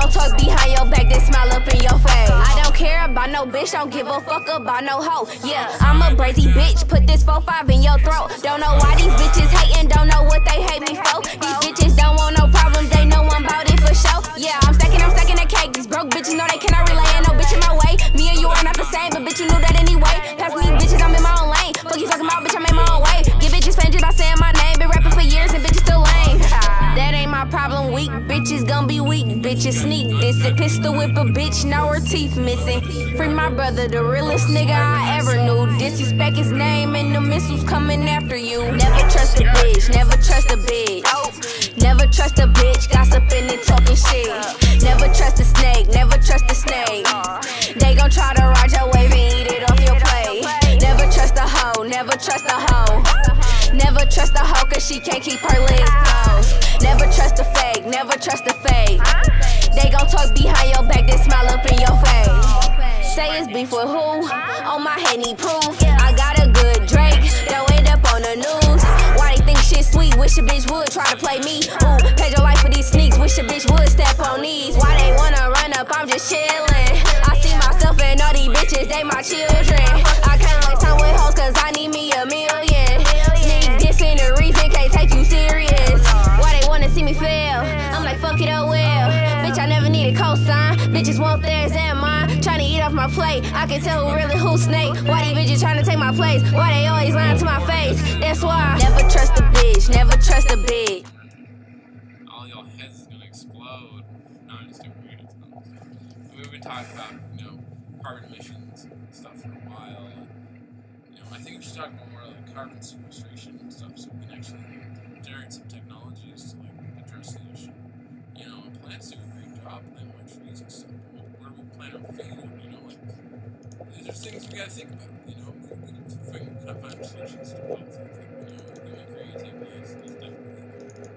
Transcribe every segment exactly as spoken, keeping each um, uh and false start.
gon' talk behind your back, then smile up in your face. I don't care about no bitch, don't give a fuck about no hoe. Yeah, I'm a brazy bitch, put this four five in your throat. Don't know why these bitches hating, don't know what they hate me for. These bitches don't want no problems, they know I'm about it for sure. Yeah, I'm stacking, I'm stacking the cake. These broke bitches know they cannot relay, ain't no bitch in my way. Me and you are not the same, but bitch, you knew that anyway. Pass me bitches, I'm in my own lane. Fuck you talking about, bitch, I'm in my own way. Get bitches fan just by saying my name. Been rapping for years and bitches still lame. That ain't my problem, weak bitches gon' be weak. Bitches sneak this, a pistol whip a bitch, now her teeth missing. Free my brother, the realest nigga I ever knew. Disrespect his name and the missiles coming after you. Never trust a bitch, never trust a bitch. Never trust a bitch, gossiping and talking shit. Never trust a snake, never trust a snake. They gon' try to ride your wave and eat it off your plate. Never trust a hoe, never trust a hoe. Never trust a hoe cause she can't keep her legs closed. Never trust a fake, never trust a fake. They gon' talk behind your back, then smile up in your face. Say it's beef with who? On my head need proof. I got a good Drake, don't end up on the news. Why they think shit sweet? Wish a bitch would try to play me. Ooh, paid your life for these sneaks. Wish a bitch would step on these. Why they wanna run up? I'm just chillin'. I see myself and all these bitches, they my children. I can't waste time with hoes cause I need me a million. Sneak this in the reason can't take you serious. Why they wanna see me fail? I'm like fuck it, oh well. Bitch, I never need a cosign. Bitches want theirs and mine. Tryna eat off my plate. I can tell who really who snake. Why these bitches tryna take my place? Why they always lying to my face? That's why. Never trust a bitch. Never trust a bitch. All y'all heads is gonna explode. No, I'm just joking. We've been talking about, you know, carbon emissions and stuff for a while. And, you know, I think we should talk more like carbon sequestration and stuff, so we can actually generate some technologies to like address the issue. You know, plants do a great job planting more trees and stuff. But where do we plant our food? You know, like these are things we gotta think about. You know, we, we, we can kind of find solutions to both. I think, you know, human creativity is, is definitely there.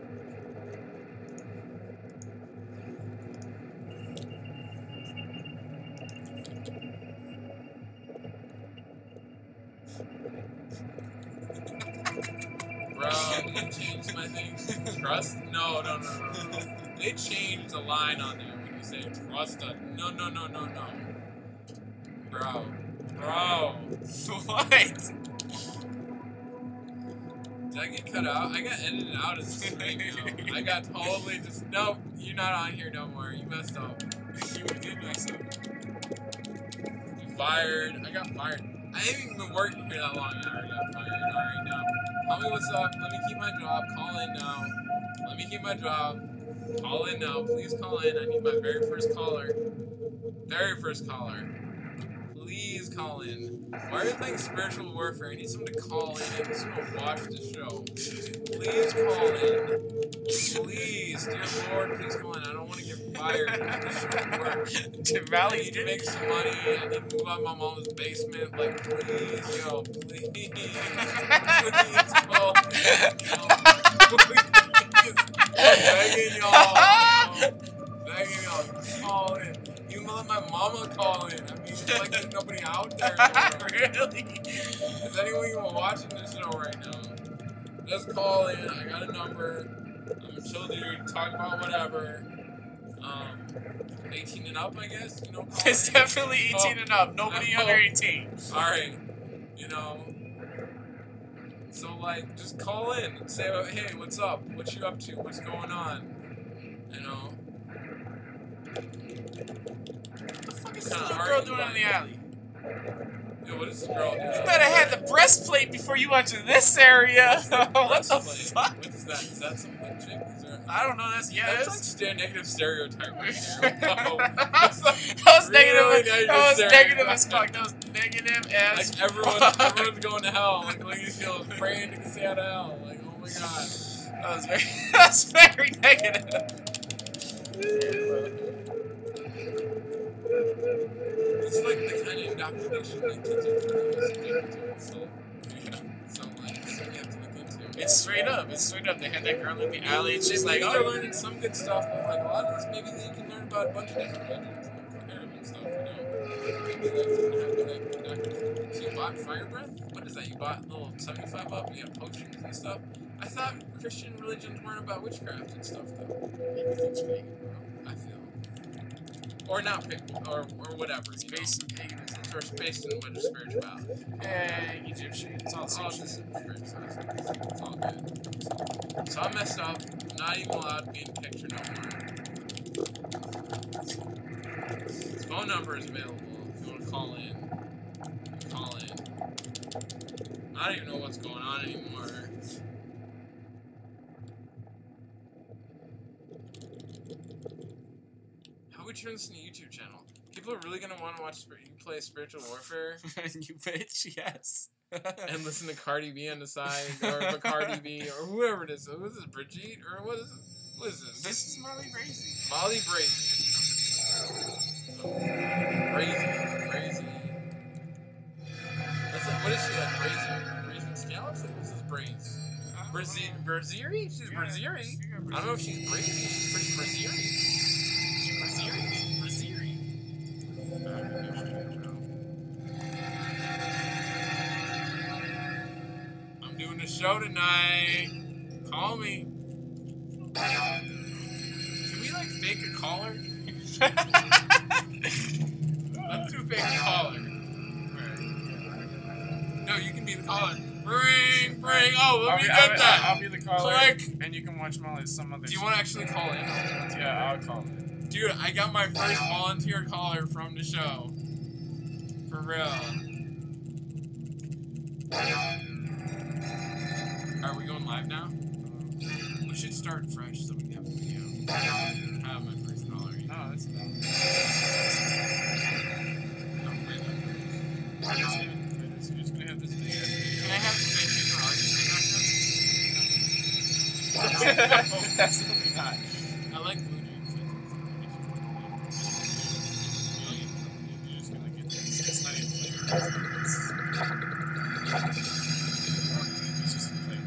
Bro, they changed my thing. Trust? No, no, no, no, no. They changed the line on there when you say trust us. No, no, no, no, no. Bro. Bro. What? Did I get cut out? I got edited out of this right now. I got totally just, nope, you're not on here no more. You messed up. You did mess up. You fired. I got fired. I haven't even been working here that long and I already got fired. Alright, now. Tell me what's up. Let me keep my job. Call in now. Let me keep my job. Call in now. Please call in. I need my very first caller. Very first caller. Please call in. Why are you playing spiritual warfare? I need someone to call in. I need someone to watch the show. Please call in. Please, dear Lord, please call in. I don't want to get fired. This show work. I need to make some money. I need to move out of my mom's basement. Like, please, yo, please. Please, call. Please. Begging y'all. Begging y'all. Call in. You let my mama call in. I mean, like there's nobody out there. Really? Is anyone even watching this show right now? Just call in. I got a number. I'm a chill dude. Talk about whatever. Um, eighteen and up, I guess. You know. It's in. Definitely eighteen oh, and up. Nobody under eighteen. All right. You know. So like, just call in and say, hey, what's up? What you up to? What's going on? You know. What the fuck is this little girl doing in the alley? Yo, what is this girl doing? You better have the breastplate before you enter this area. What the fuck? What is that? Is that some like chick? Is there? I don't know. That's yeah. That's, that's like negative stereotype right there. No, that's that was really negative. negative That was stereotype. negative as fuck. That was negative as like everyone, everyone's going to hell. Like Lady Field is praying to stay out of hell. Like oh my god. That was very. That's very negative. It's like the kind of indoctrination that kids are doing. So, yeah. So, like, so you have to look into it. It's straight up. It's straight up. They had that girl in the alley, and she's like, oh, oh, they're learning some good stuff, but like a lot of this, maybe they can learn about a bunch of different religions and comparative and stuff, you know? Maybe like, you don't have to like indoctrinate. So you bought Fire Breath? What is that? You bought little seventy-five up, you have potions and stuff? I thought Christian religions weren't about witchcraft and stuff, though. everything's fake, bro. I feel. or not, or or whatever. Space and paganism. Or space and winter spirituality. Hey, Egyptian. It's all the same All shit. this spirituality. It's all good. So I messed up. Not even allowed to be in the picture no more. His phone number is available if you want to call in. Call in. I don't even know what's going on anymore. How we turn this into a YouTube channel? People are really gonna want to watch spir you play Spiritual Warfare You bitch, yes. and listen to Cardi B on the side, or Bacardi B, or whoever it is. Who is this? Brigitte, or what is it? What is this? This is Molly Brazy. Molly Brazy. Brazy, Brazy. That's like, what is she like? Brazy, brazen scallops. Like, what's this braise? Brazi, Brazieri? She's Yeah, Brazieri. yeah, I don't know if she's brazy. She's pretty Brazieri. Brazieri. Brazieri. I'm doing a show tonight. Call me. Can we like fake a caller? Let's do fake a caller. No, you can be the caller. Bring, bring. Oh, let I'll me be, get I'll, that. I'll be the caller. Click. And you can watch Molly some other Do you shit. want to actually call in? Yeah, I'll call it. Dude, I got my first volunteer caller from the show. For real. Are we going live now? We should start fresh so we can have a video. I have my first caller. No, that's not. Don't play that first. I'm just gonna, you're just gonna have this big ass Can I have the same she's an artist video. Absolutely not. I like blue jeans. You're just gonna get this. It's not even playing. It's just playing.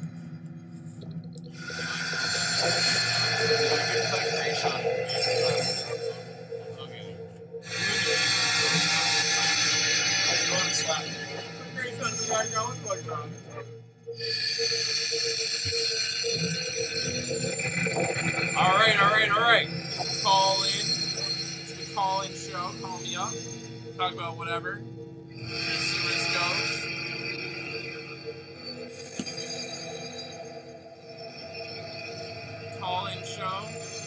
Alright, alright, alright. Call in. It's the call in show. Call me up. Talk about whatever. Let's see where this goes. Call in show.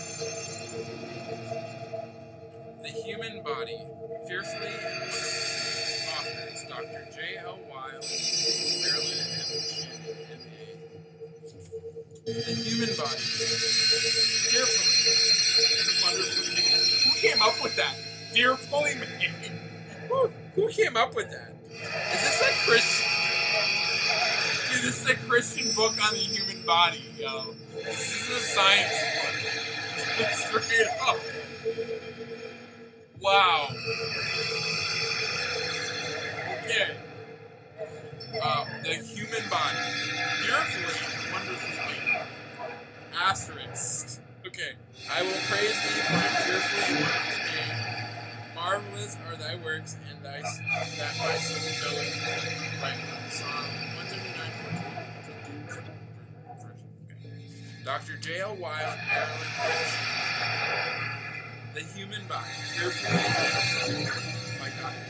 The Human Body. Fearfully and Wonderfully. Authors Doctor J L Weil, Marilyn M. Shannon, M A. The Human Body. Fearfully and Wonderfully made. Who came up with that? Fearfully made. Who, who came up with that? Is this a Christian? Dude, this is a Christian book on the human body, yo. This isn't a science book. Straight up. Wow. Okay. Uh, the human body. Fearfully and wonderfully made. Asterisk. Okay. I will praise thee for fearfully and wonderfully made. Marvelous are thy works, and thy that my soul knoweth right now. Psalm one thirty-nine, fourteen. Doctor J L Weil, Marilyn Rich. The Human Body. Fearfully and wonderfully by Doctor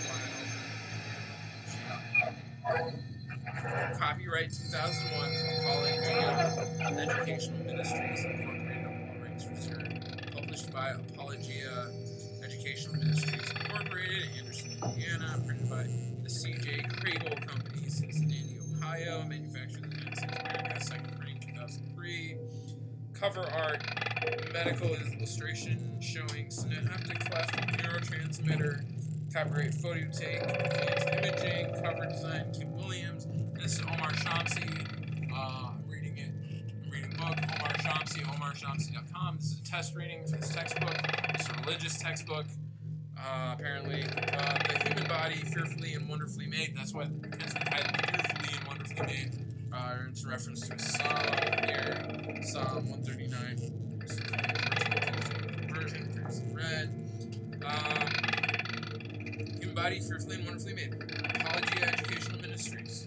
J L Weil. Copyright two thousand one. Apologia Educational Ministries Incorporated. All rights reserved. Published by Apologia Educational Ministries Incorporated, Anderson, Indiana. Printed by the C J Craigle Company, Cincinnati, Ohio. Manufactured in the United States of America. Second printing two thousand three. Cover art. Medical illustration showing synaptic cleft neurotransmitter. Copyright Phototape. Advanced imaging. Cover design Kim Williams. This is Omar Shamsi. Uh, I'm reading it. I'm reading a book. Omar Shamsi. Omar Shamsi dot com. This is a test reading for this textbook. It's a religious textbook. Uh, apparently, uh, the human body, fearfully and wonderfully made. That's what hence the title, fearfully and wonderfully made. Uh, it's a reference to a psalm here, Psalm one thirty-nine. Version, version red. Um, human body, fearfully and wonderfully made. Apologia Educational Ministries.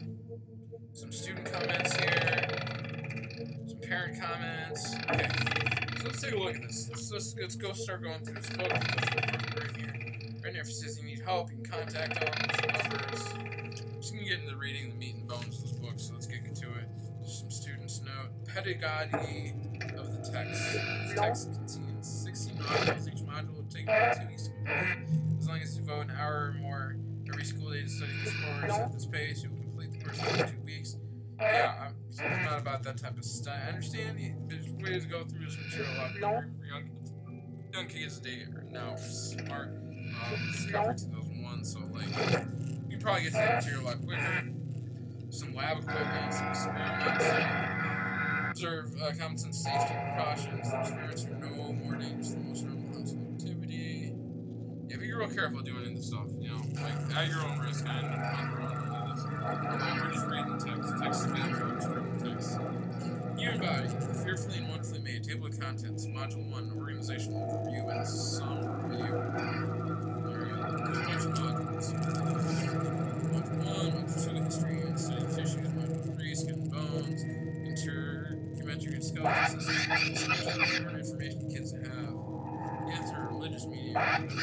Some student comments here. Some parent comments. Okay, so let's take a look at this. Let's, let's, let's go start going through this book. Right here. Right here, if it says you need help, you can contact them. Numbers. I'm just going to get into reading the meat and bones of this book, so let's get into it. Just some students' note. Pedagogy of the text. This text contains sixteen modules. Each module will take about two weeks to complete. As long as you devote an hour or more every school day to study this course at this pace, you'll complete the course in two weeks. Yeah, I'm, I'm not about that type of stuff. I understand there's ways to go through this material a lot quicker for young kids. Young kids today are now smart. Um, discovered two thousand one, so like you can probably get to that material a lot quicker. Some lab equipment, some experiments. Observe uh, common sense safety precautions. The experiments are no more dangerous than most normal household activity. Yeah, be real careful doing this stuff. You know, like at your own risk, kind of on your own doing this. We're just reading the text. The text is good. We're just reading the text. Human body, fearfully and wonderfully made. Table of contents. Module one, organizational overview and some review. There's a bunch of modules. Module one, module two, history and study of tissues. Module three, skin and bones. Intergeometry and skeletal systems. Important information kids have. Answer, religious medium.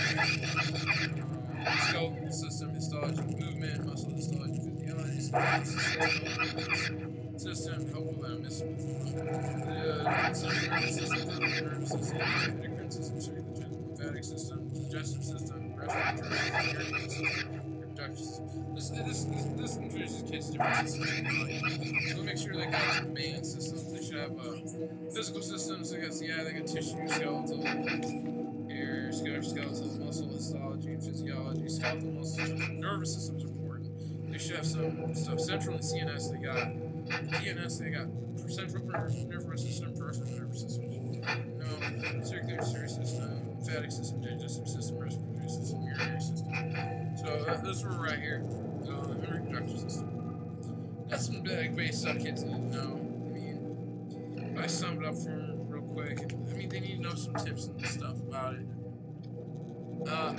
Uh, skeletal system, histology, movement, muscle histology, physiology, skeletal system, helpful that I'm missing. The central system, nervous system, endocrine system, circulatory, lymphatic system, digestive system, respiratory system, reproductive system. This this this, this introduces kids to different systems. So make sure they got the main systems. They should have uh, physical systems. They got yeah, they got tissue, skeletal, hair, skeletal, muscle histology, and physiology. Skeletal, muscle, nervous systems are important. They should have some stuff central in C N S. They got P N S, they got central nervous system, peripheral nervous system. No, circulatory system, lymphatic system, digestive system, respiratory system, urinary system. So uh, this is where we're right here. Uh, reproductive system. That's some big base stuff kids need to know. I mean, if I sum it up for them real quick, I mean, they need to know some tips and stuff about it. Uh,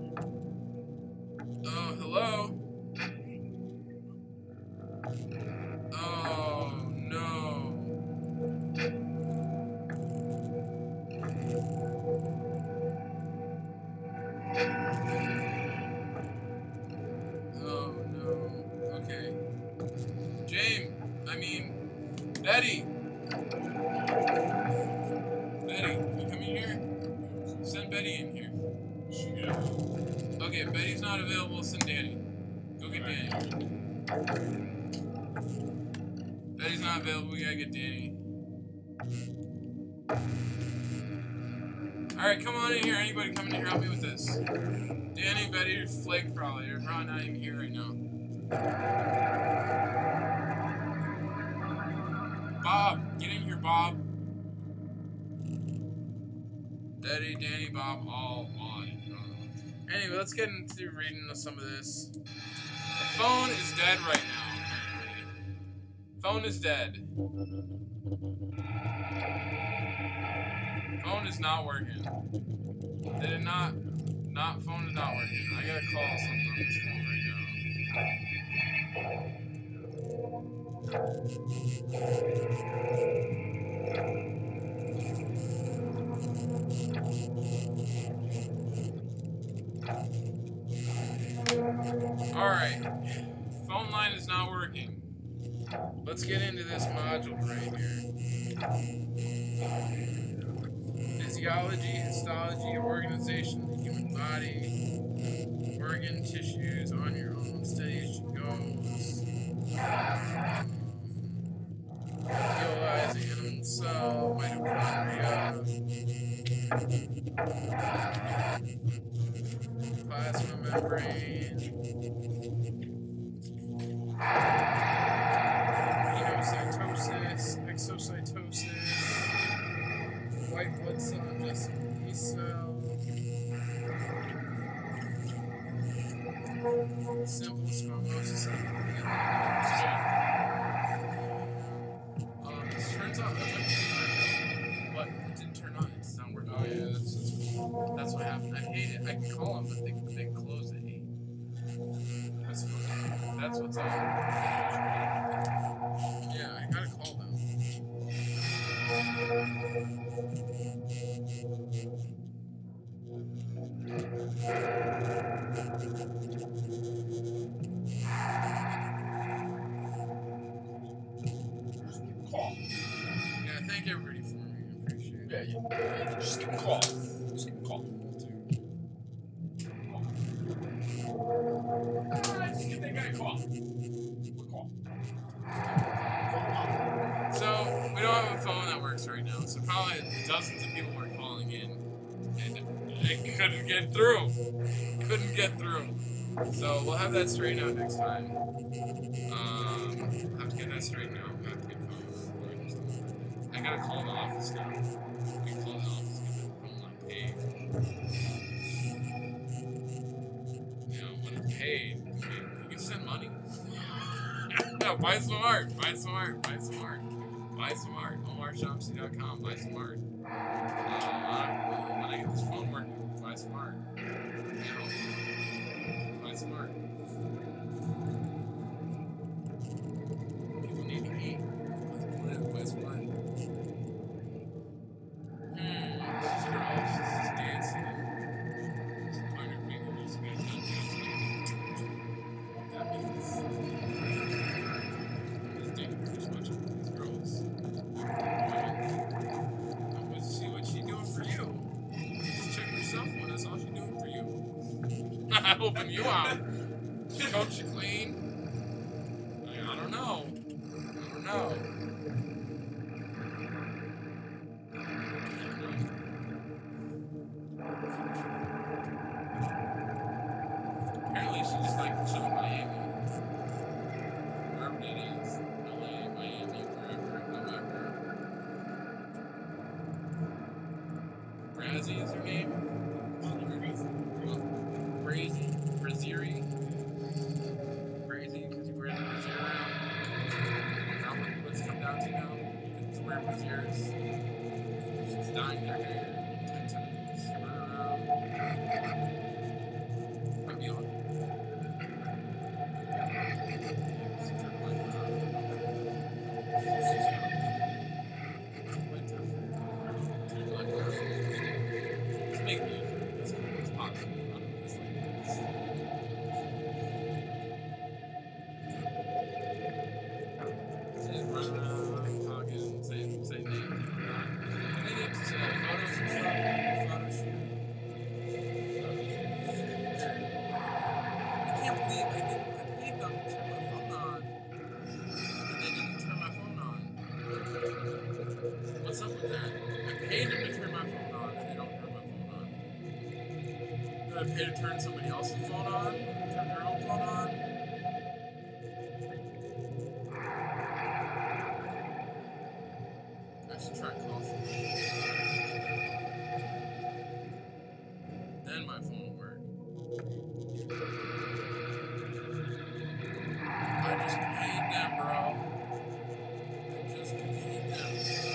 oh, hello? Oh, no. Oh, no. Okay. James, I mean, Betty. Betty, can you come in here? Send Betty in here. Okay, Betty's not available, send Danny. Go get Danny. Betty's not available, we gotta get Danny. Alright, come on in here. Anybody come in here, help me with this. Danny, Betty, Flake probably. They're probably not even here right now. Bob, get in here, Bob. Betty, Danny, Bob, all on. Anyway, let's get into reading some of this. The phone is dead right now, apparently. Phone is dead. Phone is not working. Did it not? Not phone is not working. I gotta call something on this phone right now. Alright. Phone line is not working. Let's get into this module right here. Physiology, histology, organization of the human body, organ, tissues, on your own, steady as she goes. Um, Realize the animal cell, mitochondria, plasma membrane, phagocytosis, exocytosis, white blood cell ingesting B cell, simple squamous cell. Um, it turns out that what it didn't turn on. It's not working. Oh yeah, that's that's, that's what happened. I hate it. I can call them, but they they close at eight. That's what, that's what's up. Yeah, I gotta call them. Just give him a call. Just give him a call. Ah, just give that guy a call. A call. So, we don't have a phone that works right now, so probably dozens of people were calling in, and they couldn't get through. Couldn't get through. So, we'll have that straightened out next time. Um, we'll have to get that straightened out. We'll have to get phones. I gotta call the office now. We can call the office and get the phone line paid. You know, when it's paid, you can send money. No, buy some art. Buy some art. Buy some art. Buy some art. Omar Shamsi dot com. Buy some art. Uh, when I get this phone working, buy some art. You know, buy some art. People need to eat. Buy some art. Hmm. This is girls. This is dancing. She's pointing her fingers. She's gonna keep dancing. What that means. Helping you out. Coach you clean. I, I don't know. I don't know. Apparently she just like chilling in Miami. Wherever it is. L A, Miami, wherever, however. Brazzy is her name? Crazy, Braziri, crazy, because you wear the brazier around. Is that what what's come down to now? It's wearing braziers. She's dyeing their hair, tattoos, run around. Might be on. Let's make music. That's cool. It's popular. What's up with that? I paid them to turn my phone on, and they don't turn my phone on. Did I pay to turn somebody else's phone on? Turn their own phone on? I should try coffee. Then my phone will work. I just paid them, bro. I just paid them.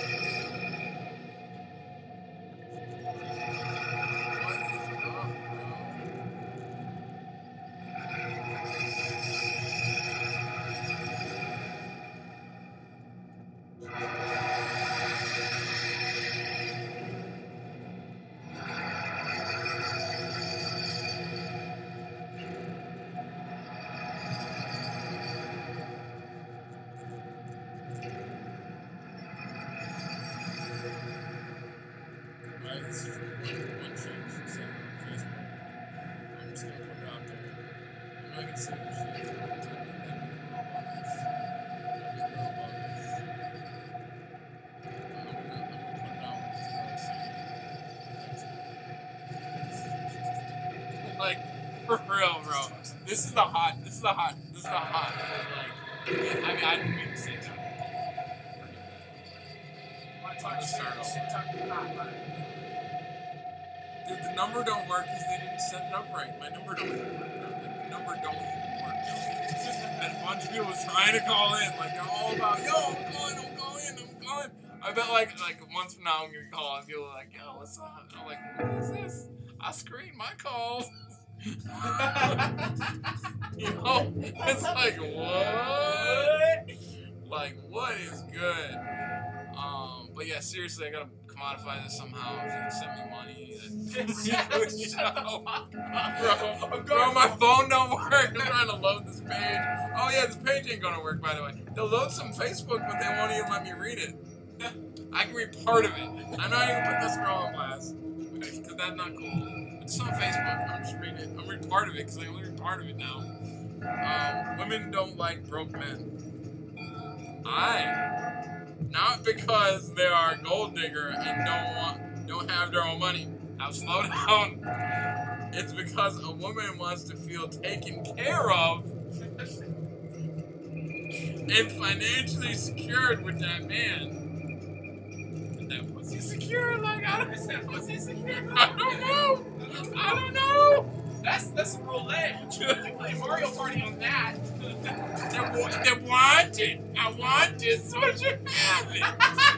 This is one thing she said on Facebook. I'm just gonna put it out there. I'm not gonna say what she is. I'm just gonna put it out what this girl is saying. Like, for real, bro. This is the hot, this is the hot, this is the hot. Like, I mean, I didn't mean to say that. I talked to Startle. Dude, the number don't work because they didn't set it up right. My number don't even work. The number don't even work. And a bunch of people was trying to call in, like they're all about, yo, I'm calling, I'm calling, I'm calling. I bet like like a month from now I'm gonna call and people are like, yo, what's up? I'm like, what is this? I screen my calls. You know, it's like what? Like what is good? Um, but yeah, seriously, I gotta commodify this somehow. If you can send me money, bro, bro, my phone don't work. I'm trying to load this page. Oh yeah, this page ain't gonna work, by the way. They'll load some Facebook, but they won't even let me read it. I can read part of it. I'm not even put this girl on blast because that's not cool. It's on Facebook. I'm just reading it. I'm reading part of it because I only read part of it now. Um, women don't like broke men. I, not because they are a gold digger and don't want, don't have their own money. Now slow down. It's because a woman wants to feel taken care of and financially secured with that man. Is that pussy secure? Like, I don't, is that pussy secure? I don't know. I don't know. That's that's a roulette. You play Mario Party on that. They, wa they want it. I want it, so I should have it.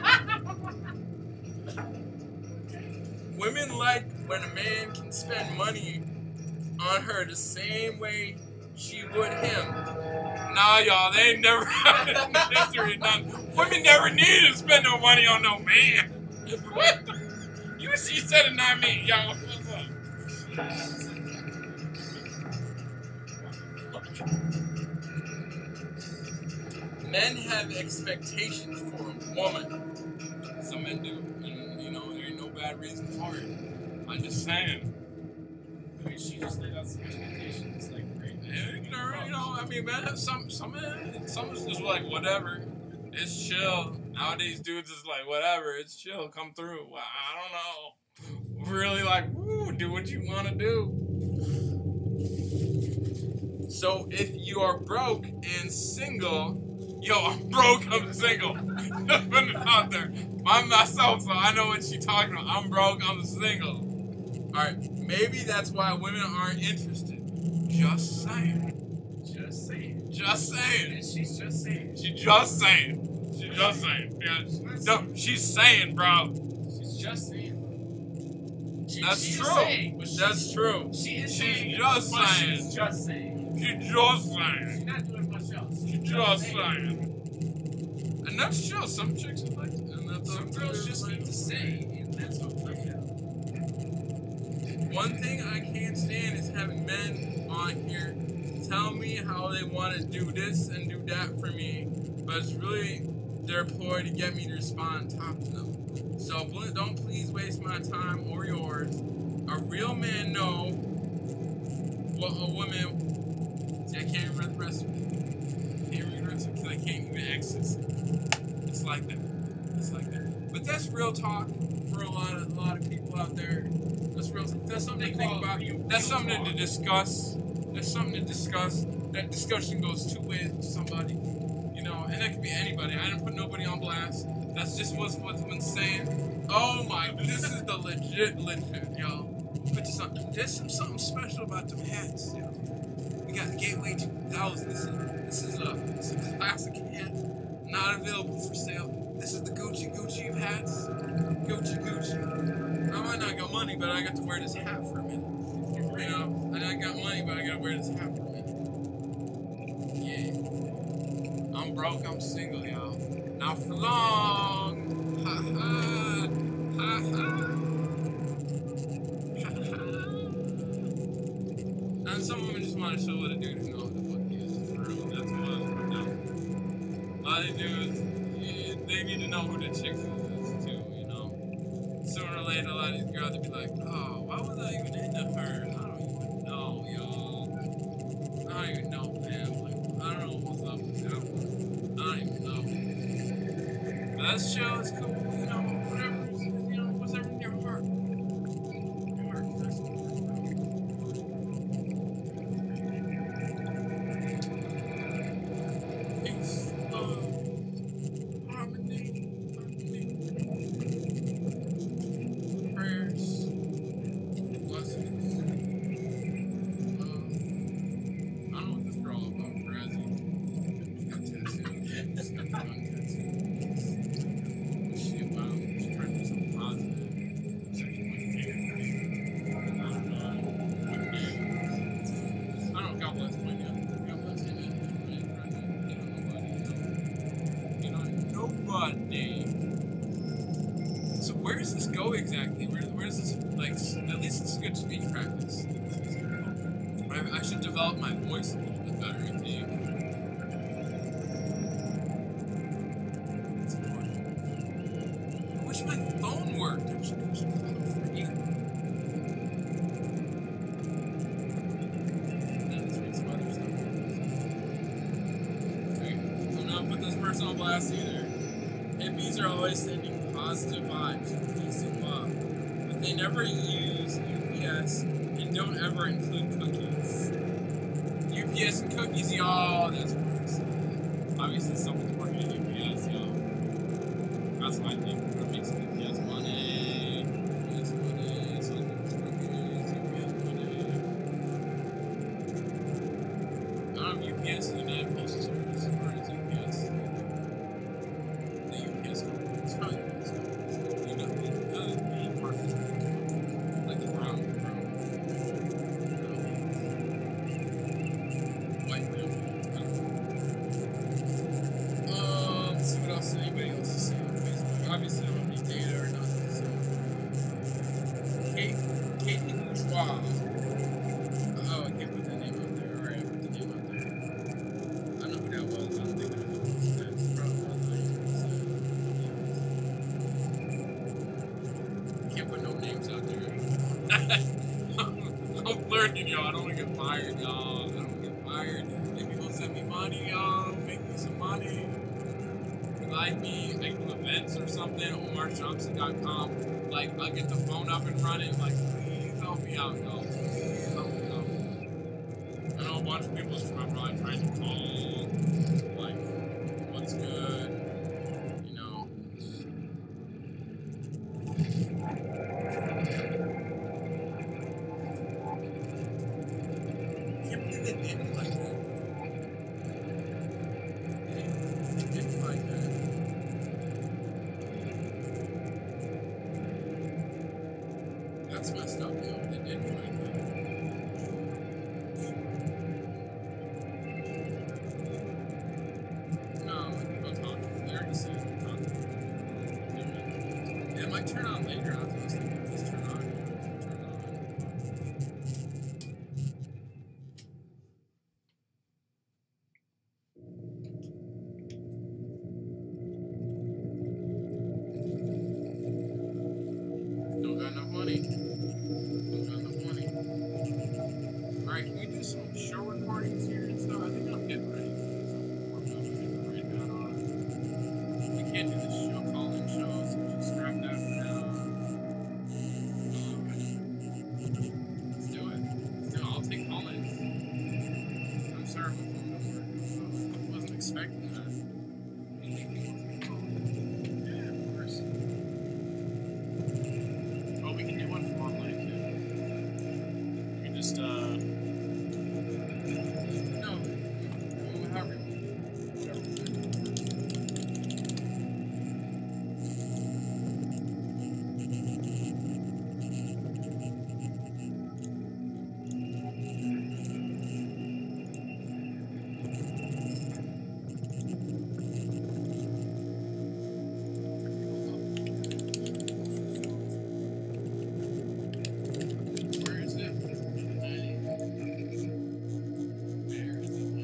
Women like when a man can spend money on her the same way she would him. Nah, y'all, they ain't never had it in history. None. Women never needed to spend no money on no man. What? You see, you said it, not me. Y'all, what's up? Men have expectations for a woman. Some men do, and you know there ain't no bad reason for it. I'm just saying. I mean, she just laid out some expectations, like great. Yeah, you know, you know, I mean, men have some, some men, some is just like whatever. It's chill. Nowadays, dudes is like whatever. It's chill. Come through. Well, I don't know. Really like, woo, do what you want to do. So if you are broke and single. Yo, I'm broke, I'm single. Just putting it out there. I'm myself, so I know what she's talking about. I'm broke, I'm single. Alright, maybe that's why women aren't interested. Just saying. Just saying. Just saying. And she's just saying. She's just saying. She's just saying. Yeah, no, she's saying, bro. She's just saying. She, That's she true. Is saying, That's true. She is she's saying. just But saying. she's just saying. She's just saying. She's not doing much else. She's just saying. And that's true. Some chicks are like, and that's Some girls just need to say, and that's okay. One thing I can't stand is having men on here tell me how they want to do this and do that for me, but it's really their ploy to get me to respond and talk to them. So don't please waste my time or yours. A real man know what a woman. See, I can't even read the rest of it. I can't read the rest of it because I can't even access it. It's like that. It's like that. But that's real talk for a lot of a lot of people out there. That's real. That's something to think about. That's something to discuss. That's something to discuss. That discussion goes two ways with somebody, you know, and that could be anybody. I didn't put nobody on blast. That's just what's what's been saying. Oh my, this is the legit, legit, y'all. Put this on. There's some something special about them hats, yo. We got Gateway two thousand. This is this is a, this is a classic hat, not available for sale. This is the Gucci Gucci of hats. Gucci Gucci. I might not got money, but I got to wear this hat for a minute. You know, and I got money, but I gotta wear this hat for a minute. Yeah. I'm broke, I'm single, y'all. Not for long. Ha ha. Ha ha. Ha ha. And some women just want to show what a dude who knows the fuck he is. For real. That's what it's put down. A lot of dudes, yeah, they need to know who the chicks is too, you know. Sooner or later, a lot of these girls will be like, oh, why was I even into her? I don't even know, y'all. I don't even know, man. Like, I don't know what's up with them. I don't even know. But that show is cool, you know, whatever, you know, whatever in your heart. Your heart, that's cool. Peace, love, harmony, harmony. Prayers, blessings. Um, I don't know what this girl about, Brazzy. She's got tattoos. She's got fun tattoos. What's she about? She's trying to do something positive. Looks like she wants to take it. I don't know. I don't know. God bless my God. God bless him. You know, nobody. So where does this go exactly? Where, where does this, like, at least it's a good speech practice. I, I should develop my voice a little bit better, I think. It's important. blast either. Hippies are always sending positive vibes, peace and love, but they never use U P S and don't ever include cookies. U P S and cookies, y'all. That's what I'm saying. Obviously, someone's working at U P S, y'all. That's what I think. We're making U P S money. U P S money. Someone's working at U P S money. I don't know if U P S is United Postal Service or is U P S the U P S company. It's probably U P S company. You know, the, the, the part that's like the brown, the brown. White brown. Um, let's see what else anybody else is saying on Facebook. Obviously, I don't have any data or nothing, so. Kate, Katie Bourgeois. Oh, I can't put the name out there. Alright, I put the name out there. I don't know who that was. I don't think I know who that was. Probably wasn't. Can't put no names out there. I'm learning, y'all. I don't want to get fired, y'all. I don't want to get fired. Maybe people send me money, y'all. Make me some money. Like me, like do events or something. Omar Johnson dot com. Like, I'll get the phone up and running. Like, please help me out, y'all. Please help me out. I know a bunch of people are probably trying to call. Like, what's good? You know. I can't believe they did it like that. They did it like that. That's messed up, yo. They did me like that. No, go talk to them. They already said talk to them. It might turn on later. I was thinking just turn on. Turn on. Don't got enough money. Don't got enough money. Alright, can we do some show recordings here and stuff? I think I'm getting ready. Right now. We can't do the show call-in shows, so just scrap that for now. Um, let's do it. Let's do it. I'll take call-ins. I'm sorry my phone don't work. I wasn't expecting that. You think people take call-ins? Yeah, of course. Oh, we can do one from online too. You can just, uh... No, however you want. Whatever. Where is it? Where is it?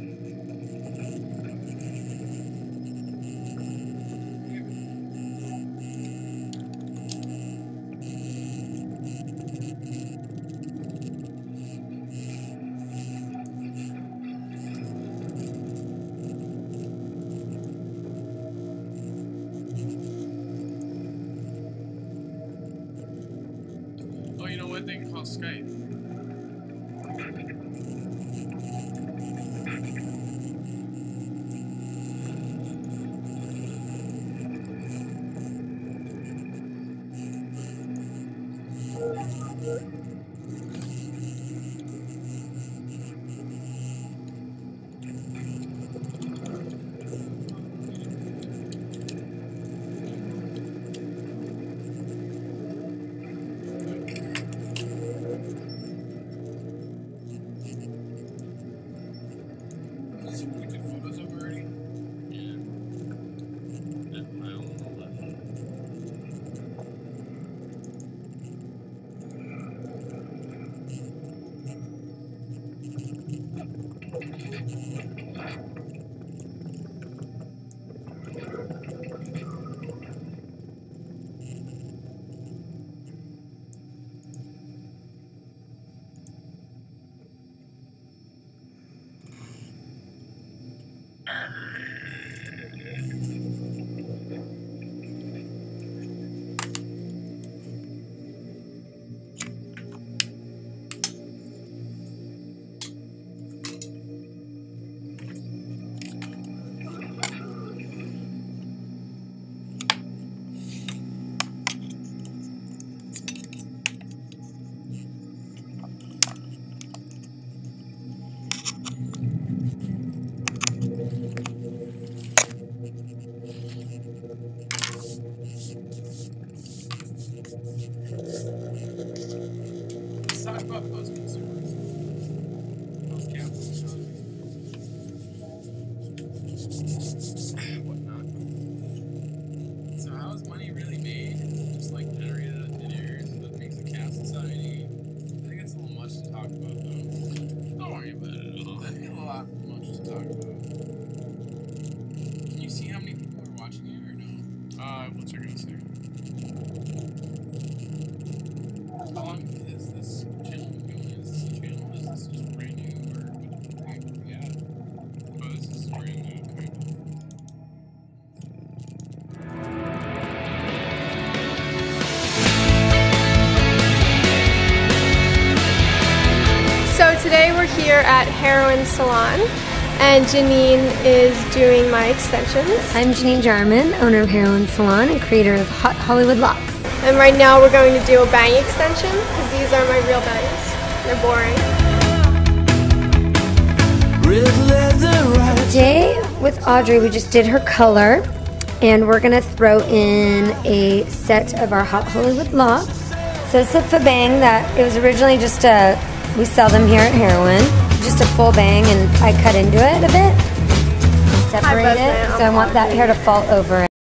Oh, you know what? They can call Skype. Is it we took photos of already? Yeah. That file on the left. about post consumerism? Post capitalism. Whatnot. So how is money really made? Just like generated out of thin air so that makes a caste society? I think it's a little much to talk about though. Don't worry about it at all. I think a lot much to talk about. Can you see how many people are watching it or no? Uh, we'll check it out soon. How long is this channel going? Is this a channel? Is this just brand new or what? Yeah. Oh, this is brand new. Okay. So today we're here at Heroin Salon, and Janine is doing my extensions. I'm Janine Jarman, owner of Heroin Salon and creator of Hot Hollywood Locks. And right now we're going to do a bang extension, because these are my real bangs. They're boring. Today with Audrey, we just did her color, and we're gonna throw in a set of our Hot Hollywood Locks. So it's a bang that it was originally just a, we sell them here at Heroin, just a full bang, and I cut into it a bit, separate it, so I want that hair to fall over.